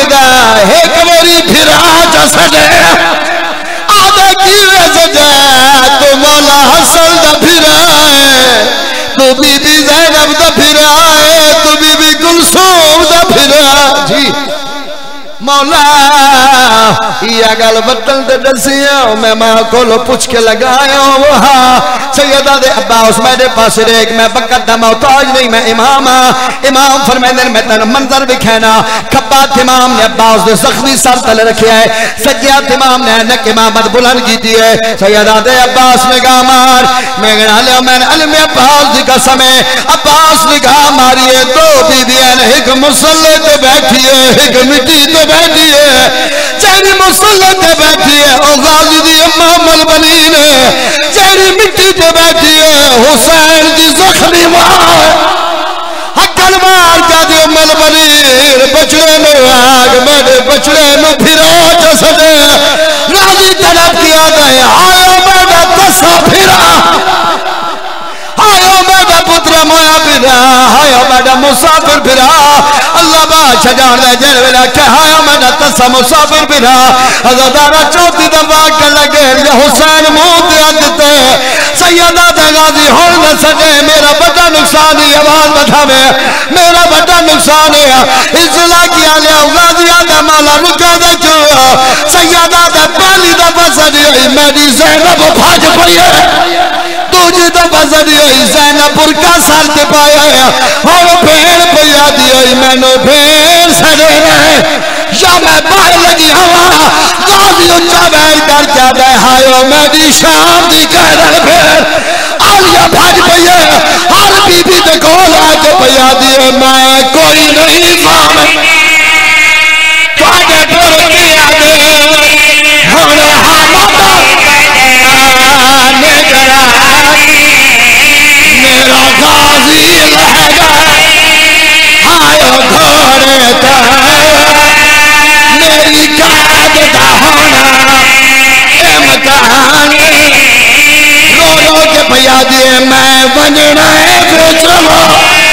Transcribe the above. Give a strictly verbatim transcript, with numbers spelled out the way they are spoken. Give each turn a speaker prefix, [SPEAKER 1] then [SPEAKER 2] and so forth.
[SPEAKER 1] منگدا ایک میری پھرا جا سجے آدھا کیوے سجے تو مولا حسن دا پھرا ہے تو بی بی زینب دا پھرا ہے تو بی بی کلثوم دا پھرا جی مولا یہ گل بطل دے دسیاں میں ماں کو لو پوچھ کے لگایا وہاں سیدہ دے عباس میرے پاس ریک میں بکت دا محتاج نہیں میں امام امام فرمائے میں تن منظر بکھینا کھبات امام نے عباس دے زخمی سر تل رکھے ہے سجیات امام نے نک امامت بلند کی دی ہے سیدہ دے عباس نگاہ مار میں گنا لیا میں نے علم عباس دی قسم ہے عباس نگاہ ماری ہے دو بی بیان ایک مسلح تے بیٹھی ہے ایک مٹی تے بیٹھی ہے چہری مسلح تے بیٹھی ہے او غازی دی امام البنین ہے چہری مٹی تے بیٹھی ہے حسین دی زخمی ماں حقل مار کا دی ام البنین بچڑے میں آگ میرے بچڑے میں پھرا جو سجے راضی طلب کیا گئے آیا میرا تسا پھرا آیا میرا پتر مویا پھرا آیا میرا مسافر پھرا اللہ بادشاہ جان دے جن ویلا کہ آیا میرا تسا مسافر پھرا حضرتارہ چوتی دفعہ کر لگے یہ حسین موت دیتے سیدہ دے غازی ہون نہ سکے میرا بڑا نقصان ہی آواز بٹھا میں میرا بڑا نقصان ہے اصلاح کیا لیا غازی آدھا مالا رکا دے چوا سیدہ دے پہلی دفعہ سجی ہوئی میری زینب بھاج پڑی ہے دوجی دفعہ سجی ہوئی زینب برکا سر تے پایا ہے اور بھیڑ پیا دی ہوئی میں نو بھیڑ سجے رہے یا میں باہر لگی ہوا غازی اچھا بیٹھ کر کیا دے ہائیو میری شام دی کہہ رہے بھیڑ آلیا بھاج پیا ہر بی بی دے کول آکے پیا دی میں کوئی نہیں فاہم تواجہ پر کیا دے ہمیں حالتا میرا غازی لہ گئے آئیو گھوڑے تر میری قید دا ہونا امکان رو رو کے پیا دیئے میں بننا ہے پھر چلو